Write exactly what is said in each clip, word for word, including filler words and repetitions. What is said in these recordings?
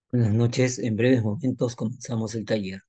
Buenas noches, en breves momentos comenzamos el taller.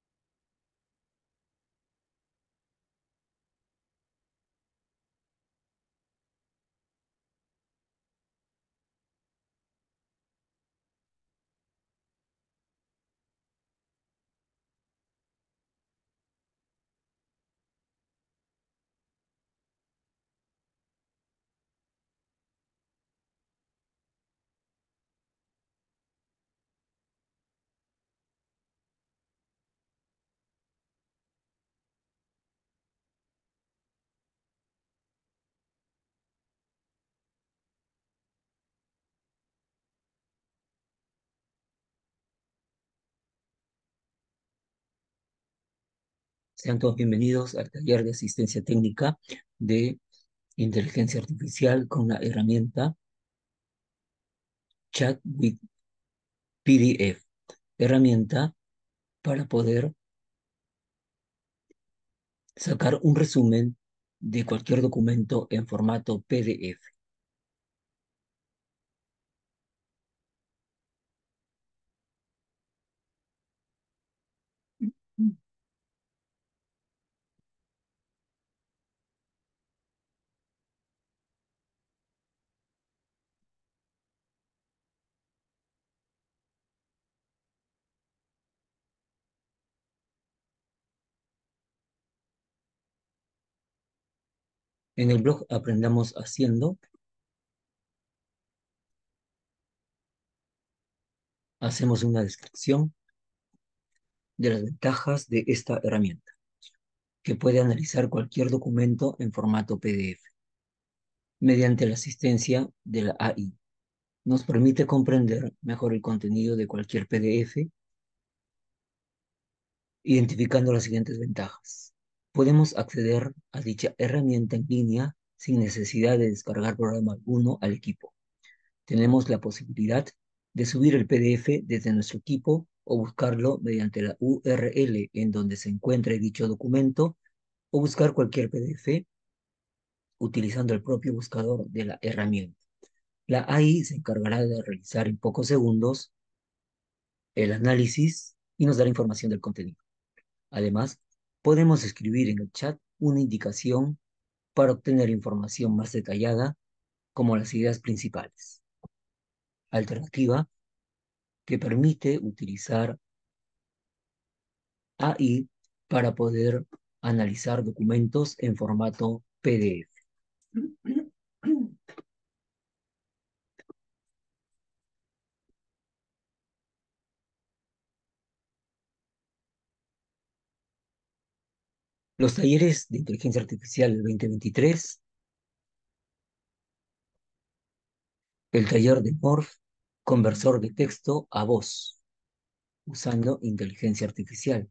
Sean todos bienvenidos al taller de asistencia técnica de inteligencia artificial con la herramienta Chat with P D F, herramienta para poder sacar un resumen de cualquier documento en formato P D F. En el blog Aprendamos Haciendo, hacemos una descripción de las ventajas de esta herramienta, que puede analizar cualquier documento en formato P D F mediante la asistencia de la A I. Nos permite comprender mejor el contenido de cualquier P D F, identificando las siguientes ventajas. Podemos acceder a dicha herramienta en línea sin necesidad de descargar programa alguno al equipo. Tenemos la posibilidad de subir el P D F desde nuestro equipo o buscarlo mediante la U R L en donde se encuentre dicho documento o buscar cualquier P D F utilizando el propio buscador de la herramienta. La A I se encargará de realizar en pocos segundos el análisis y nos dará información del contenido. Además, podemos escribir en el chat una indicación para obtener información más detallada, como las ideas principales. Alternativa que permite utilizar A I para poder analizar documentos en formato P D F. Los talleres de inteligencia artificial dos mil veintitrés, el taller de Morph, conversor de texto a voz, usando inteligencia artificial.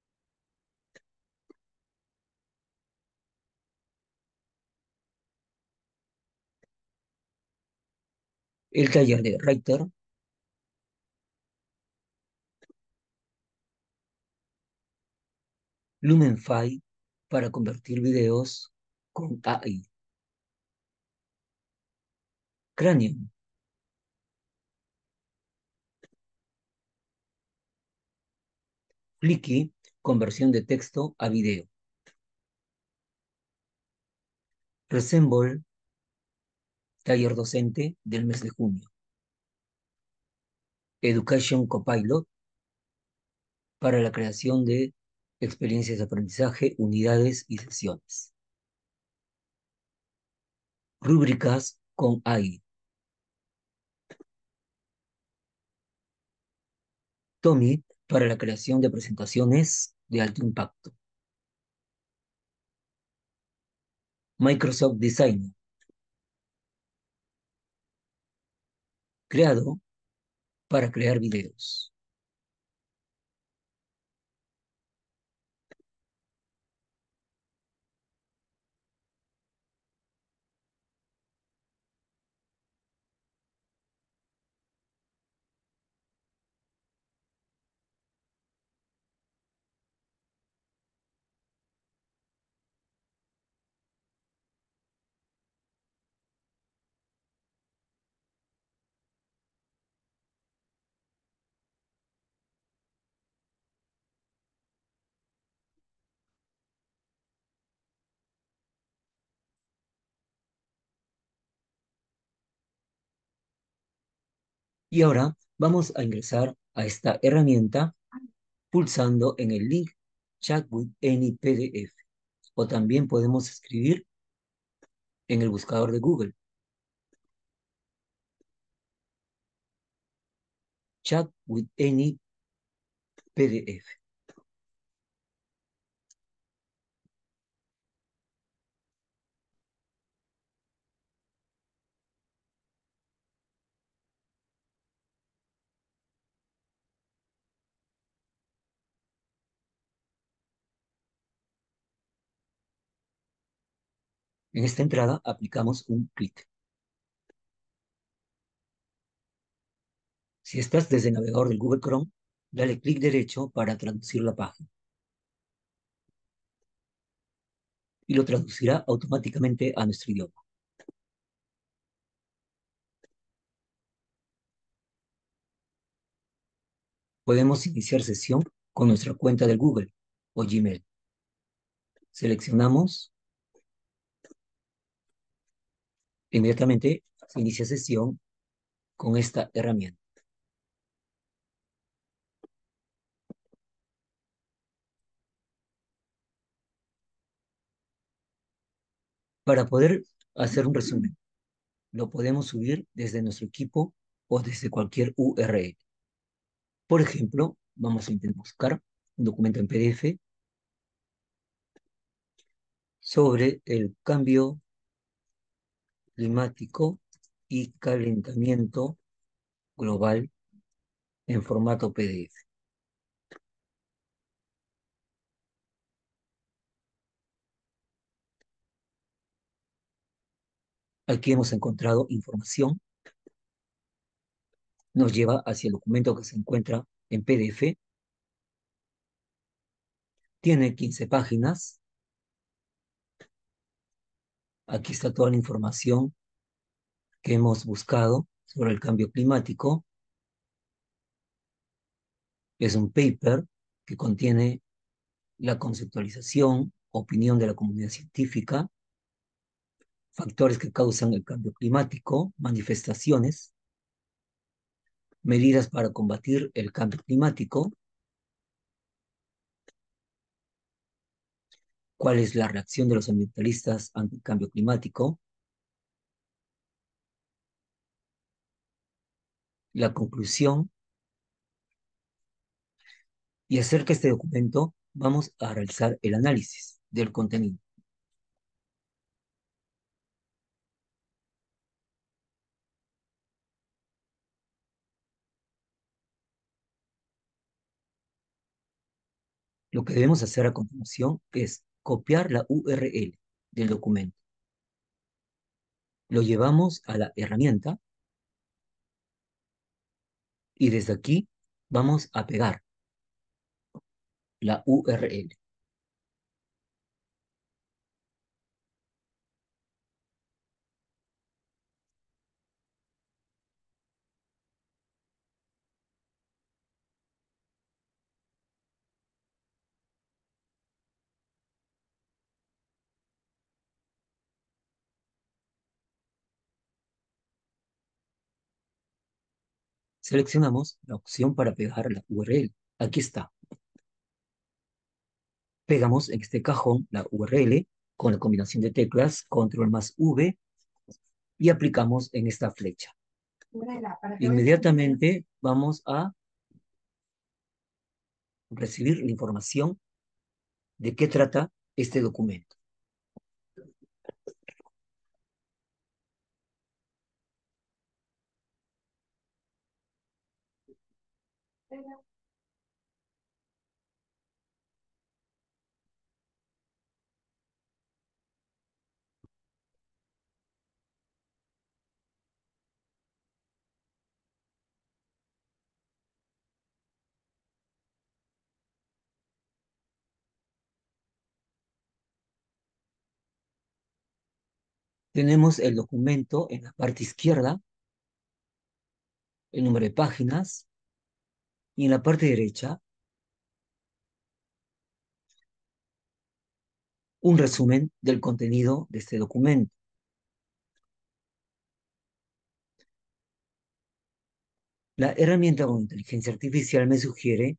El taller de Writer, Lumenfy para convertir videos con A I. Cranium, Flicky, conversión de texto a video. Resemble, taller docente del mes de junio. Education Copilot para la creación de experiencias de aprendizaje, unidades y sesiones. Rúbricas con A I. Tommy para la creación de presentaciones de alto impacto. Microsoft Designer, creado para crear videos. Y ahora vamos a ingresar a esta herramienta pulsando en el link Chat with any P D F. O también podemos escribir en el buscador de Google, Chat with any P D F. En esta entrada aplicamos un clic. Si estás desde el navegador del Google Chrome, dale clic derecho para traducir la página y lo traducirá automáticamente a nuestro idioma. Podemos iniciar sesión con nuestra cuenta de Google o Gmail. Seleccionamos, inmediatamente se inicia sesión con esta herramienta. Para poder hacer un resumen, lo podemos subir desde nuestro equipo o desde cualquier U R L. Por ejemplo, vamos a intentar buscar un documento en P D F sobre el cambio climático y calentamiento global en formato P D F. Aquí hemos encontrado información, nos lleva hacia el documento que se encuentra en P D F, tiene quince páginas, aquí está toda la información que hemos buscado sobre el cambio climático, es un paper que contiene la conceptualización, opinión de la comunidad científica, factores que causan el cambio climático, manifestaciones, medidas para combatir el cambio climático, cuál es la reacción de los ambientalistas ante el cambio climático, la conclusión, y acerca de este documento vamos a realizar el análisis del contenido. Lo que debemos hacer a continuación es copiar la U R L del documento. Lo llevamos a la herramienta y desde aquí vamos a pegar la U R L. Seleccionamos la opción para pegar la U R L. Aquí está. Pegamos en este cajón la U R L con la combinación de teclas control más V y aplicamos en esta flecha. Inmediatamente vamos a recibir la información de qué trata este documento. Tenemos el documento en la parte izquierda, el número de páginas, y en la parte derecha, un resumen del contenido de este documento. La herramienta con inteligencia artificial me sugiere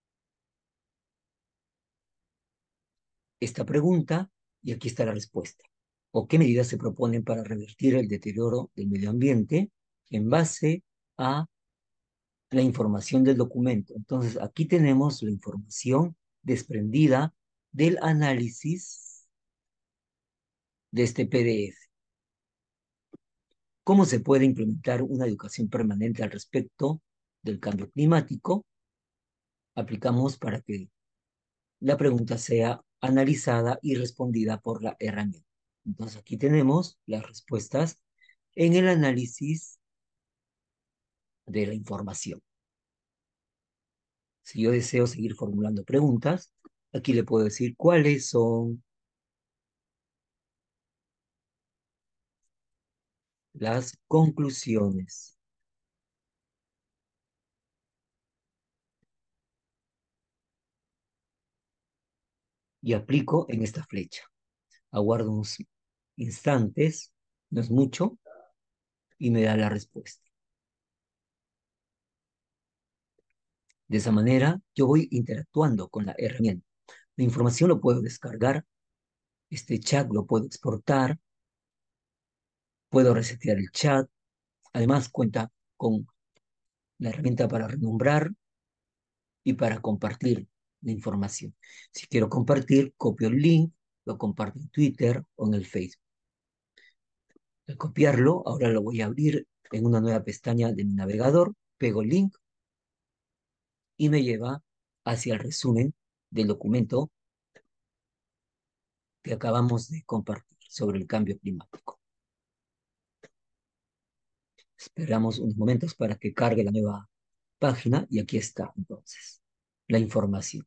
esta pregunta y aquí está la respuesta. ¿O qué medidas se proponen para revertir el deterioro del medio ambiente en base a la información del documento? Entonces, aquí tenemos la información desprendida del análisis de este P D F. ¿Cómo se puede implementar una educación permanente al respecto del cambio climático? Aplicamos para que la pregunta sea analizada y respondida por la herramienta. Entonces, aquí tenemos las respuestas en el análisis de la información. Si yo deseo seguir formulando preguntas, aquí le puedo decir cuáles son las conclusiones. Y aplico en esta flecha. Aguardo unos instantes, no es mucho, y me da la respuesta. De esa manera, yo voy interactuando con la herramienta. La información lo puedo descargar, este chat lo puedo exportar, puedo resetear el chat. Además, cuenta con la herramienta para renombrar y para compartir la información. Si quiero compartir, copio el link, lo comparto en Twitter o en el Facebook. Al copiarlo, ahora lo voy a abrir en una nueva pestaña de mi navegador, pego el link y me lleva hacia el resumen del documento que acabamos de compartir sobre el cambio climático. Esperamos unos momentos para que cargue la nueva página y aquí está entonces la información.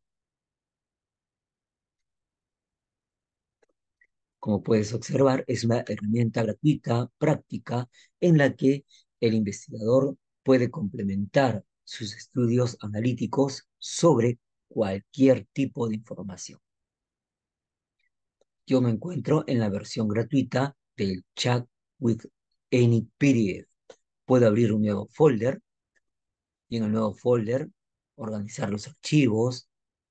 Como puedes observar, es una herramienta gratuita, práctica, en la que el investigador puede complementar sus estudios analíticos sobre cualquier tipo de información. Yo me encuentro en la versión gratuita del Chat with Any P D F. Puedo abrir un nuevo folder y en el nuevo folder organizar los archivos,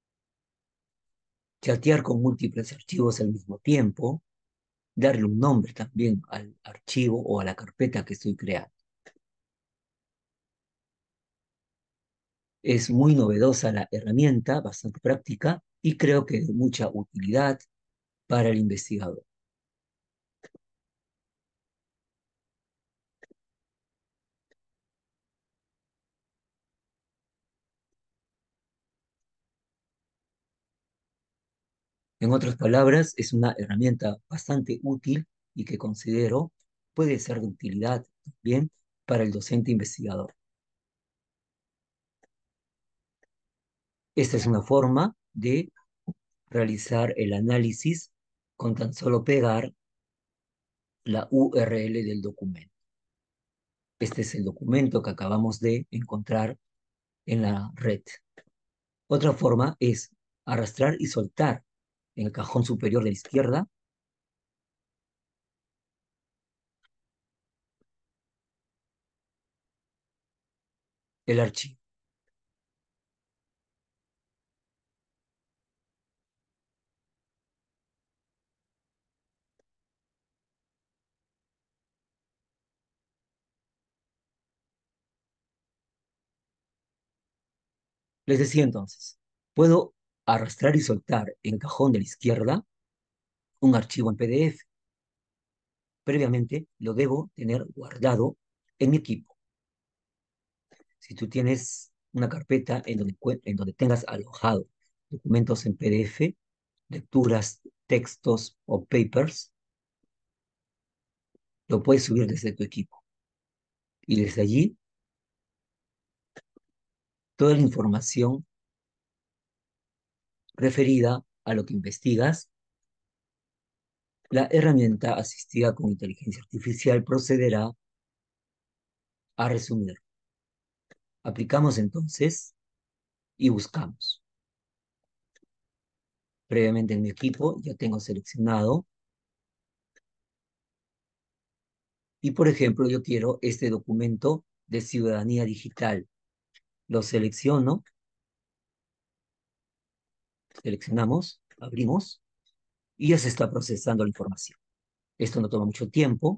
chatear con múltiples archivos al mismo tiempo, darle un nombre también al archivo o a la carpeta que estoy creando. Es muy novedosa la herramienta, bastante práctica y creo que de mucha utilidad para el investigador. En otras palabras, es una herramienta bastante útil y que considero puede ser de utilidad también para el docente investigador. Esta es una forma de realizar el análisis con tan solo pegar la U R L del documento. Este es el documento que acabamos de encontrar en la red. Otra forma es arrastrar y soltar en el cajón superior de la izquierda el archivo. Les decía entonces, puedo arrastrar y soltar en el cajón de la izquierda un archivo en P D F. Previamente lo debo tener guardado en mi equipo. Si tú tienes una carpeta en donde, en donde tengas alojado documentos en P D F, lecturas, textos o papers, lo puedes subir desde tu equipo. Y desde allí, toda la información referida a lo que investigas, la herramienta asistida con inteligencia artificial procederá a resumir. Aplicamos entonces y buscamos. Previamente en mi equipo ya tengo seleccionado y, por ejemplo, yo quiero este documento de ciudadanía digital. Lo selecciono, seleccionamos, abrimos y ya se está procesando la información. Esto no toma mucho tiempo.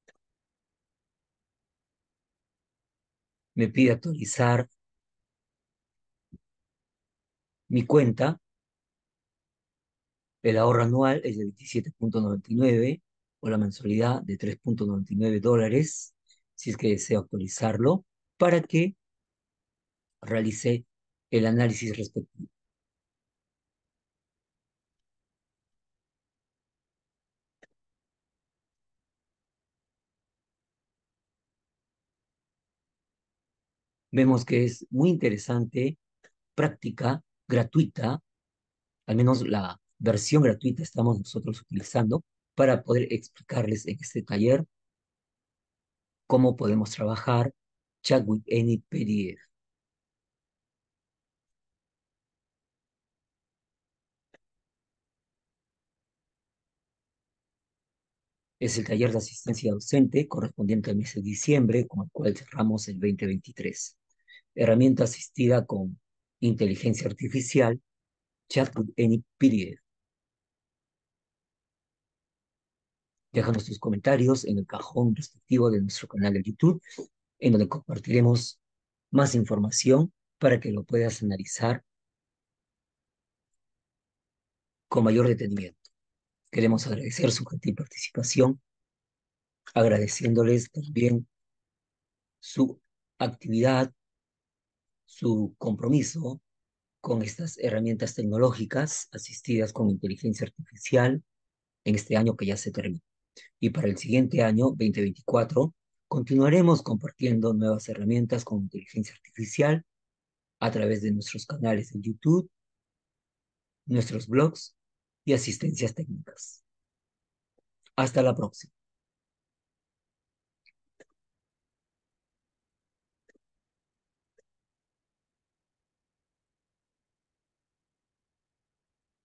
Me pide actualizar mi cuenta. El ahorro anual es de veintisiete punto noventa y nueve o la mensualidad de tres punto noventa y nueve dólares, si es que deseo actualizarlo, para que realice el análisis respectivo. Vemos que es muy interesante, práctica, gratuita, al menos la versión gratuita estamos nosotros utilizando para poder explicarles en este taller cómo podemos trabajar Chat with Any P D F. Es el taller de asistencia docente correspondiente al mes de diciembre, con el cual cerramos el dos mil veintitrés. Herramienta asistida con inteligencia artificial, Chat with Any P D F. Déjanos tus comentarios en el cajón respectivo de nuestro canal de YouTube, en donde compartiremos más información para que lo puedas analizar con mayor detenimiento. Queremos agradecer su gentil participación, agradeciéndoles también su actividad, su compromiso con estas herramientas tecnológicas asistidas con inteligencia artificial en este año que ya se termina. Y para el siguiente año, dos mil veinticuatro, continuaremos compartiendo nuevas herramientas con inteligencia artificial a través de nuestros canales de YouTube, nuestros blogs y asistencias técnicas. Hasta la próxima.